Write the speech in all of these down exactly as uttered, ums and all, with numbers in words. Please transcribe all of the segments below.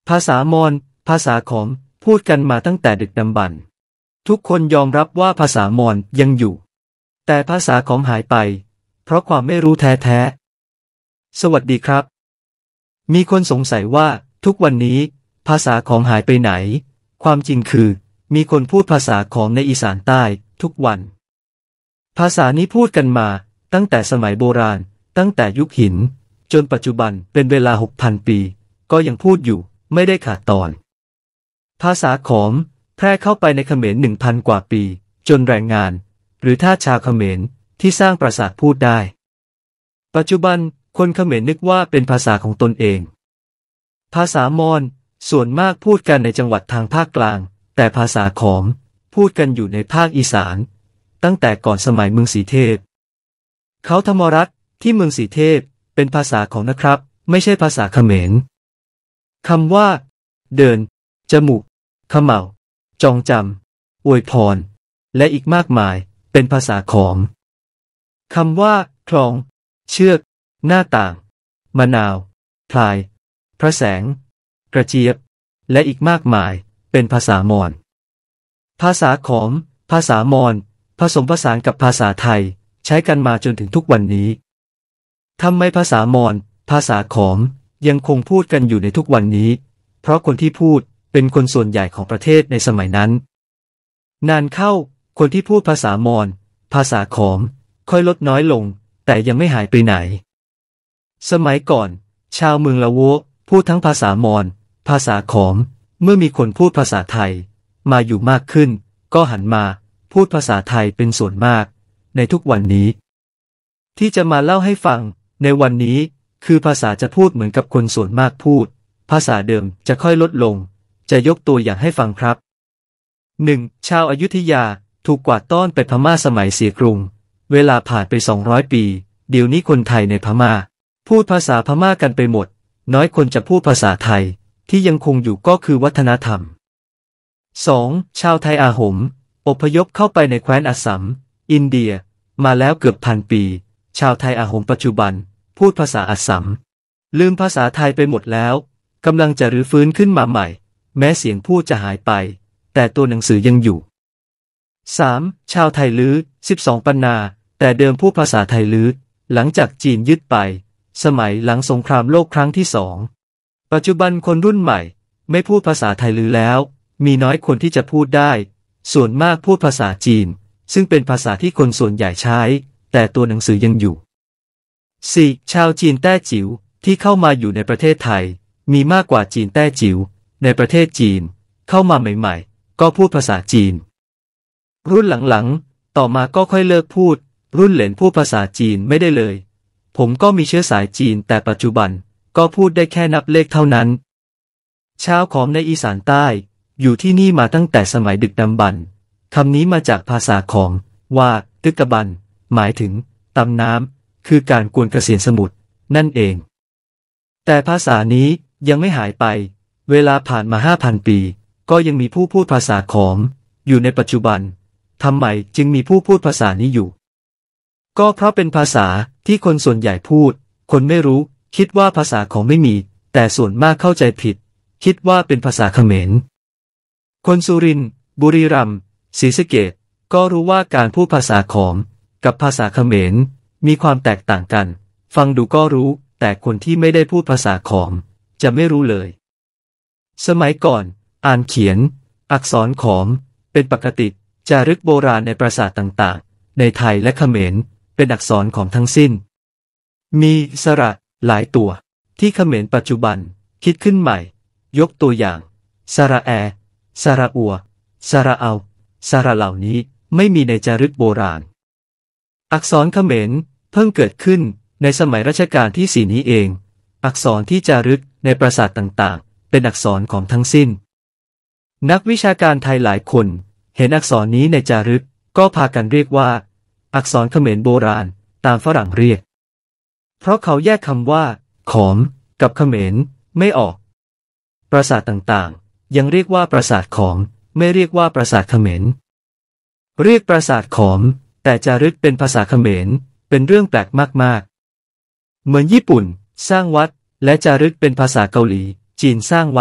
ภาษามอญภาษาขอมพูดกันมาตั้งแต่ดึกดำบรรพ์ทุกคนยอมรับว่าภาษามอญยังอยู่แต่ภาษาขอมหายไปเพราะความไม่รู้แท้ๆสวัสดีครับมีคนสงสัยว่าทุกวันนี้ภาษาขอมหายไปไหนความจริงคือมีคนพูดภาษาขอมในอีสานใต้ทุกวันภาษานี้พูดกันมาตั้งแต่สมัยโบราณตั้งแต่ยุคหินจนปัจจุบันเป็นเวลา หกพัน ปีก็ยังพูดอยู่ไม่ได้ขาดตอนภาษาขอมแพร่เข้าไปในเขมร หนึ่งพัน กว่าปีจนแรงงานหรือทาสชาวเขมรที่สร้างปราสาทพูดได้ปัจจุบันคนเขมรนึกว่าเป็นภาษาของตนเองภาษามอญส่วนมากพูดกันในจังหวัดทางภาคกลางแต่ภาษาขอมพูดกันอยู่ในภาคอีสานตั้งแต่ก่อนสมัยเมืองศรีเทพเขาธรรมรัตน์ที่เมืองศรีเทพเป็นภาษาของนะครับไม่ใช่ภาษาเขมรคำว่าเดินจมูกเขม่าจองจำอวยพรและอีกมากมายเป็นภาษาขอมคำว่าคลองเชือกหน้าต่างมะนาวพลายพระแสงกระเจี๊ยบและอีกมากมายเป็นภาษามอญภาษาขอมภาษามอญผสมผสานกับภาษาไทยใช้กันมาจนถึงทุกวันนี้ทำไมภาษามอญภาษาขอมยังคงพูดกันอยู่ในทุกวันนี้เพราะคนที่พูดเป็นคนส่วนใหญ่ของประเทศในสมัยนั้นนานเข้าคนที่พูดภาษามอญภาษาขอมค่อยลดน้อยลงแต่ยังไม่หายไปไหนสมัยก่อนชาวเมืองละโวพูดทั้งภาษามอญภาษาขอมเมื่อมีคนพูดภาษาไทยมาอยู่มากขึ้นก็หันมาพูดภาษาไทยเป็นส่วนมากในทุกวันนี้ที่จะมาเล่าให้ฟังในวันนี้คือภาษาจะพูดเหมือนกับคนส่วนมากพูดภาษาเดิมจะค่อยลดลงจะยกตัวอย่างให้ฟังครับ หนึ่ง. ชาวอยุธยาถูกกวาดต้อนไปพม่าสมัยเสียกรุงเวลาผ่านไปสองร้อยปีเดี๋ยวนี้คนไทยในพม่าพูดภาษาพม่ากันไปหมดน้อยคนจะพูดภาษาไทยที่ยังคงอยู่ก็คือวัฒนธรรม สอง. ชาวไทยอาหมอพยพเข้าไปในแคว้นอัสสัมอินเดียมาแล้วเกือบพันปีชาวไทยอาหมปัจจุบันพูดภาษาอัสสัมลืมภาษาไทยไปหมดแล้วกำลังจะรื้อฟื้นขึ้นมาใหม่แม้เสียงพูดจะหายไปแต่ตัวหนังสือยังอยู่ สาม. ชาวไทยลื้อสิบสองปันนาแต่เดิมพูดภาษาไทยลื้อหลังจากจีนยึดไปสมัยหลังสงครามโลกครั้งที่สองปัจจุบันคนรุ่นใหม่ไม่พูดภาษาไทยลื้อแล้วมีน้อยคนที่จะพูดได้ส่วนมากพูดภาษาจีนซึ่งเป็นภาษาที่คนส่วนใหญ่ใช้แต่ตัวหนังสือยังอยู่ สี่. ชาวจีนแต้จิ๋วที่เข้ามาอยู่ในประเทศไทยมีมากกว่าจีนแต้จิ๋วในประเทศจีนเข้ามาใหม่ๆก็พูดภาษาจีนรุ่นหลังๆต่อมาก็ค่อยเลิกพูดรุ่นเหลนพูดภาษาจีนไม่ได้เลยผมก็มีเชื้อสายจีนแต่ปัจจุบันก็พูดได้แค่นับเลขเท่านั้นชาวขอมในอีสานใต้อยู่ที่นี่มาตั้งแต่สมัยดึกดำบรรพ์คำนี้มาจากภาษาขอมว่าดึกดำบรรพ์หมายถึงตำน้ำคือการกวนเกษียณสมุทรนั่นเองแต่ภาษานี้ยังไม่หายไปเวลาผ่านมา ห้าพัน ปีก็ยังมีผู้พูดภาษาขอมอยู่ในปัจจุบันทำไมจึงมีผู้พูดภาษานี้อยู่ก็เพราะเป็นภาษาที่คนส่วนใหญ่พูดคนไม่รู้คิดว่าภาษาขอมไม่มีแต่ส่วนมากเข้าใจผิดคิดว่าเป็นภาษาเขมรคนสุรินทร์บุรีรัมย์ศรีสะเกษก็รู้ว่าการพูดภาษาขอมกับภาษาเขมรมีความแตกต่างกันฟังดูก็รู้แต่คนที่ไม่ได้พูดภาษาขอมจะไม่รู้เลยสมัยก่อนอ่านเขียนอักษรขอมเป็นปกติจารึกโบราณในปราสาทต่างๆในไทยและเขมรเป็นอักษรขอมทั้งสิ้นมีสระหลายตัวที่เขมรปัจจุบันคิดขึ้นใหม่ยกตัวอย่างสระแอสระอัวสระเอาสระเหล่านี้ไม่มีในจารึกโบราณอักษรเขมรเพิ่งเกิดขึ้นในสมัยรัชกาลที่สี่นี้เองอักษรที่จารึกในปราสาทต่างๆเป็นอักษรของทั้งสิ้นนักวิชาการไทยหลายคนเห็นอักษรนี้ในจารึกก็พากันเรียกว่าอักษรเขมรโบราณตามฝรั่งเรียกเพราะเขาแยกคำว่าขอมกับเขมรไม่ออกปราสาทต่างๆยังเรียกว่าปราสาทขอมไม่เรียกว่าปราสาทเขมรเรียกปราสาทขอมแต่จารึกเป็นภาษาเขมรเป็นเรื่องแปลกมากๆเหมือนญี่ปุ่นสร้างวัดและจารึกเป็นภาษาเกาหลีจีนสร้างวัด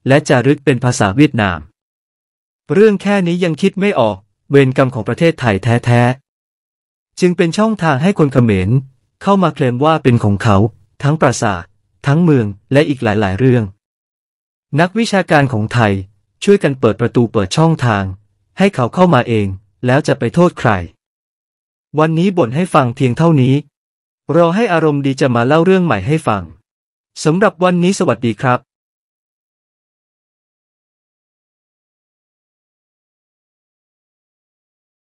และจารึกเป็นภาษาเวียดนามเรื่องแค่นี้ยังคิดไม่ออกเวรกรรมของประเทศไทยแท้ๆจึงเป็นช่องทางให้คนเขมรเข้ามาเคลมว่าเป็นของเขาทั้งปราสาททั้งเมืองและอีกหลายๆเรื่องนักวิชาการของไทยช่วยกันเปิดประตูเปิดช่องทางให้เขาเข้ามาเองแล้วจะไปโทษใครวันนี้บ่นให้ฟังเพียงเท่านี้รอให้อารมณ์ดีจะมาเล่าเรื่องใหม่ให้ฟังสำหรับวันนี้สวัสดีครับ